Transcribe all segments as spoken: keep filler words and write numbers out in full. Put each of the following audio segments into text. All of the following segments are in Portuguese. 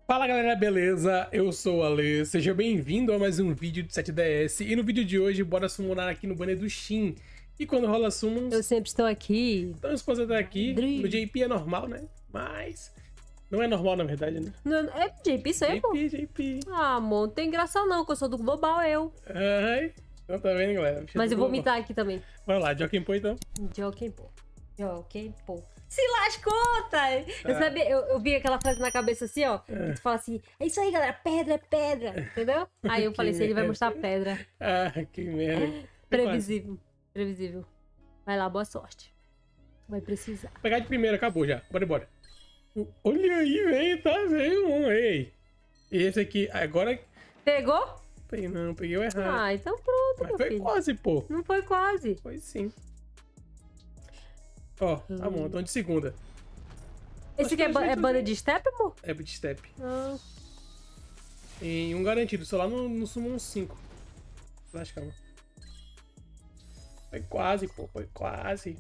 Fala galera, beleza? Eu sou o Ale, seja bem-vindo a mais um vídeo do sete D S. E no vídeo de hoje, bora summonar aqui no banner do Shin. E quando rola summons... Eu sempre estou aqui. Então a esposa tá aqui, Dri. no J P é normal, né? Mas... não é normal na verdade, né? Não, é J P isso aí, pô? J P, J P. Ah, amor, não tem graça não, que eu sou do global, eu. Ai, então tá vendo, galera? Bicho Mas do eu vou global. mitar aqui também. Bora lá, Joaquim Pô então. Joaquim, pô. Joaquim, pô. Se lascou, tá? Eu, Ah. sabia, eu, eu vi aquela frase na cabeça assim, ó. Que tu fala assim, é isso aí, galera, pedra é pedra, entendeu? Aí eu Que falei assim, ele vai merda. mostrar pedra. Ah, que merda. Previsível, previsível. Vai lá, boa sorte. Vai precisar. Vou pegar de primeiro, acabou já. Bora embora. Olha aí, velho, tá vendo? Um, ei. E esse aqui, agora... Pegou? Peguei não, peguei o errado. Ah, então pronto, Mas meu foi filho. quase, pô. Não foi quase. Foi sim. Ó, tá bom, então de segunda. Esse Acho aqui é, que ba a gente é banda usa- de step, amor? É beat step. Ah. Em um garantido, só lá no, no Summon cinco. Relaxa, calma. Foi quase, pô, foi quase.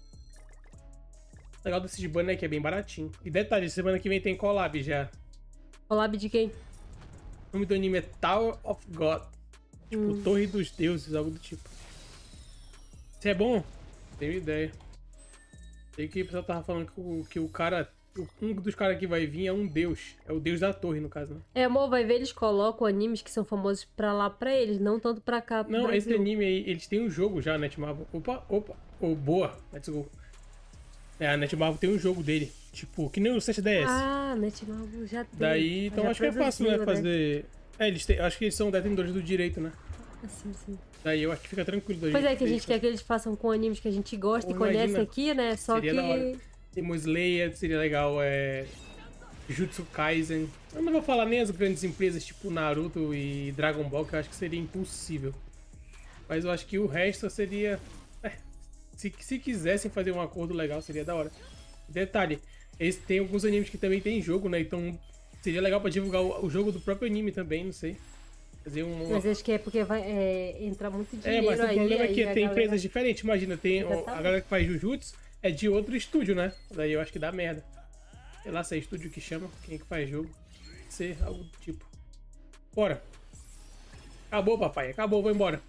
O legal desse banner é que é bem baratinho. E detalhe, semana que vem tem collab já. Collab de quem? O nome do anime é Tower of God. Tipo, Hum. Torre dos Deuses, algo do tipo. Se é bom? Tenho ideia. Sei que o pessoal tava falando que o, que o cara... Um dos caras que vai vir é um deus. É o deus da torre, no caso, né? É, amor, vai ver, eles colocam animes que são famosos pra lá pra eles, não tanto pra cá, pro Não, Brasil. esse anime aí, eles têm um jogo já, Netmarble. Opa, opa. Oh, boa. Let's go. É, a Netmarble tem um jogo dele. Tipo, que nem o sete D S. Ah, Netmarble já tem. Daí, então já acho que é fácil, né, produziu, fazer... É, eles têm, acho que eles são detenidores do direito, né? Assim, sim. Daí eu acho que fica tranquilo da Pois é, que a ter gente isso. quer que eles façam com animes que a gente gosta Pô, e conhece imagina. aqui, né? Só Seria que... da hora. Demon Slayer, seria legal, é... Jutsu Kaisen. Eu não vou falar nem as grandes empresas tipo Naruto e Dragon Ball, que eu acho que seria impossível. Mas eu acho que o resto seria... É, se, se quisessem fazer um acordo legal, seria da hora. Detalhe, eles têm alguns animes que também tem jogo, né? Então seria legal pra divulgar o, o jogo do próprio anime também, não sei. Fazer um... Mas acho que é porque vai é, entrar muito É, dinheiro mas o aí. problema é aí que a tem galera- empresas diferentes. Imagina, tem o- a Exatamente. galera que faz Jujutsu é de outro estúdio, né? Daí eu acho que dá merda. Sei lá se é estúdio que chama, quem é que faz jogo. Ser algo do tipo. Bora. Acabou, papai. Acabou, vou embora.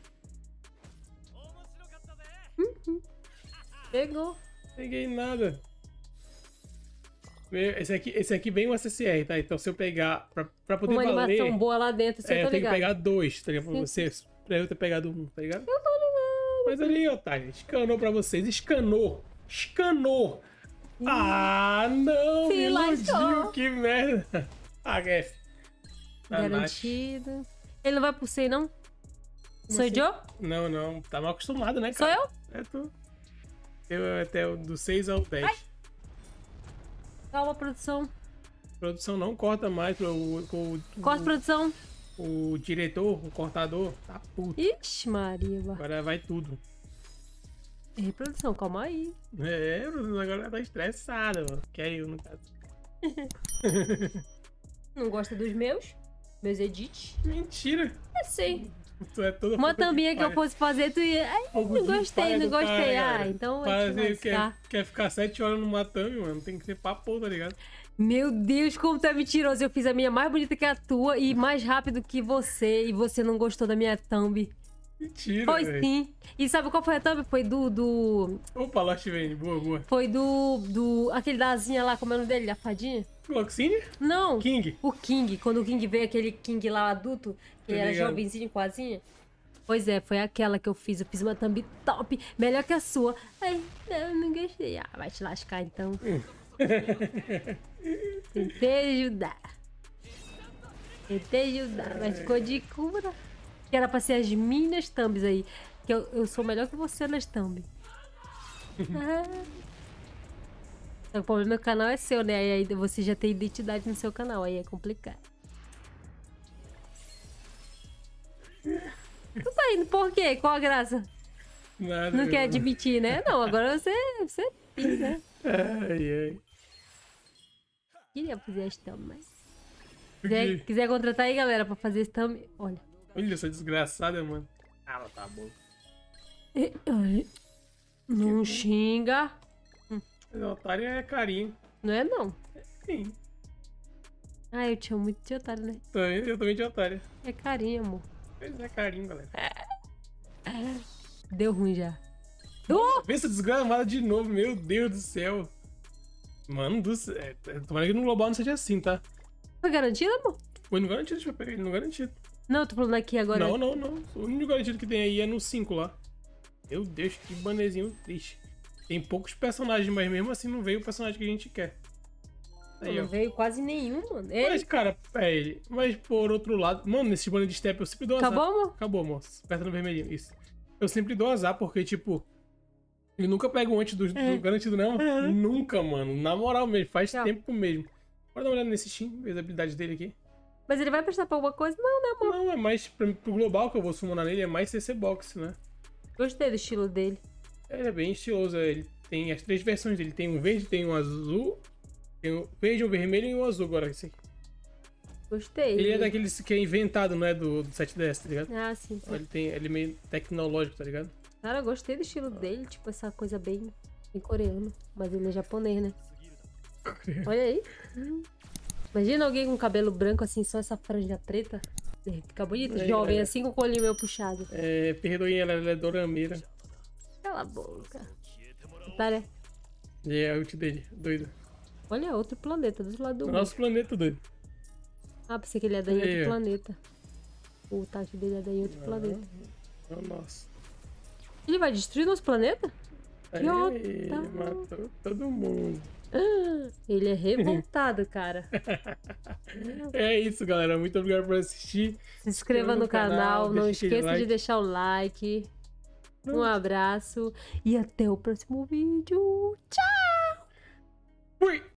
Pegou. Peguei nada. Meu, Esse aqui, esse aqui vem o S S R, tá? Então se eu pegar pra, pra poder Uma valer... animação boa lá dentro, você é, tá eu tenho que ligado? pegar dois, tá ligado? Pra vocês. Pra eu ter pegado um, tá ligado? Eu tô ligado. Mas ali, otário, escanou pra vocês. Escanou. Escanou. Ah, não! Se Me iludiu, lascou. que merda. Ah, F. Garantido. Ele não vai por cem, não? Sou assim? eu? Não, não. Tá mal acostumado, né, Sou cara? eu? É tu. Eu até o do seis ao dez. Ai. Calma, produção. Produção não corta mais pro, o, o, Corta, produção. o diretor, o cortador. Tá puto. Ixi, Maria. Agora vai tudo. Ei, produção, calma aí. É, o Bruno agora tá estressado, mano. Que é eu, no caso. Não gosta dos meus? Meus edits? Mentira. É sim. Tu é toda Uma fogo de thambinha que eu palha. fosse fazer, tu ia... Ai, Fogo não de gostei, palha não do cara, gostei. Ah, cara. então vai te Fazer, quer, lascar. quer ficar sete horas numa thumb, mano. Tem que ser papo, tá ligado? Meu Deus, como tu é mentiroso. Eu fiz a minha mais bonita que a tua e mais rápido que você. E você não gostou da minha thumb. Mentira, Foi velho. sim. E sabe qual foi a thumb? Foi do... do... Opa, Lost Vane. Boa, boa. Foi do... do... Aquele da asinha lá, como é o nome dele? A fadinha? Loxine? Não. King. O King. Quando o King veio, aquele King lá adulto, que Tô era ligado. jovenzinho com a asinha. Pois é, foi aquela que eu fiz. Eu fiz uma thumb top, melhor que a sua. Ai, não, não gostei. Ah, vai te lascar então. Tentei ajudar. Tentei ajudar, mas ficou de cura. Que era pra ser as minhas thumbs aí. Que eu, eu sou melhor que você nas thumbs. Ah. O problema do canal é seu, né? Aí você já tem identidade no seu canal, aí é complicado. Tu tá indo por quê? Qual a graça? Nada. Não quer mano. admitir, né? Não, agora você, você tem, né? Ai, ai. Queria fazer as thumb, mas... Por Quiser, quê? quiser contratar aí, galera, pra fazer esse thumb, olha. Olha essa desgraçada, mano. Ah, ela tá boa. Eh, olha. Não xinga. Mas o otário é carinho. Não é não. Sim. Ah, eu tinha muito de otário, né? Também, eu também de otário. É carinho, amor. Pois é, carinho, galera. Deu ruim já. Uh! Vê essa desgramada de novo, meu Deus do céu. Mano do céu. É, tomara que no global não seja assim, tá? Foi garantido, amor? Foi no garantido, deixa eu pegar ele no garantido. Não, eu tô falando aqui agora. Não, não, não. O único garantido que tem aí é no cinco lá. Meu Deus, que bannerzinho triste. Tem poucos personagens, mas mesmo assim não veio o personagem que a gente quer. Aí, não ó. veio quase nenhum, mano. Ele... Mas, cara, é ele. Mas por outro lado, mano, nesse banner de step eu sempre dou azar. Acabou, amor? Acabou, moço. Aperta no vermelhinho, isso. Eu sempre dou azar porque, tipo, ele nunca pega um antes do, É. do garantido, não. Uhum. Nunca, mano. Na moral mesmo, faz Tchau. tempo mesmo. Bora dar uma olhada nesse Steam, ver a habilidade dele aqui. Mas ele vai prestar pra alguma coisa? Não, né, amor? Não, é mais pra, pro global que eu vou summonar nele, é mais C C Box, né? Gostei do estilo dele. Ele é bem estiloso, ele tem as três versões dele. Tem um verde, tem um azul, tem um verde, um vermelho e um azul agora, esse aqui. Gostei. Ele é daqueles que é inventado, não é do, do sete D S, tá ligado? Ah, sim, sim. Ele tem, ele é meio tecnológico, tá ligado? Cara, eu gostei do estilo dele. Tipo, essa coisa bem, bem coreana. Mas ele é japonês, né? Olha aí. Hum. Imagina alguém com cabelo branco assim, só essa franja preta. Fica bonito. É, Jovem, é. assim com o colinho meio puxado. É, perdoem ela, ela é dorameira. Cala a boca. Otária. E é a ult dele, doido. Olha, outro planeta, do outro lado do mundo. Nosso planeta, doido. Ah, pensei que ele ia dar em Aí, outro ó. planeta. O Tati dele ia dar em outro planeta. Oh, nossa. Ele vai destruir nosso planeta? Que Aí, otário. matou todo mundo. Ah, ele é revoltado, cara. É isso, galera. Muito obrigado por assistir. Se inscreva no canal, não deixa aquele esqueça de like. deixar o like. Um abraço e até o próximo vídeo. Tchau! Fui!